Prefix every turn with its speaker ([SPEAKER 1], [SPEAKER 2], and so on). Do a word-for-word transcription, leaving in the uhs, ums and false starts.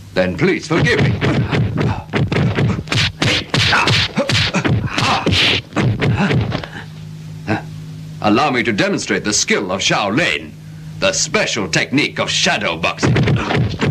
[SPEAKER 1] Then please forgive me. Allow me to demonstrate the skill of Shaolin, the special technique of shadow boxing.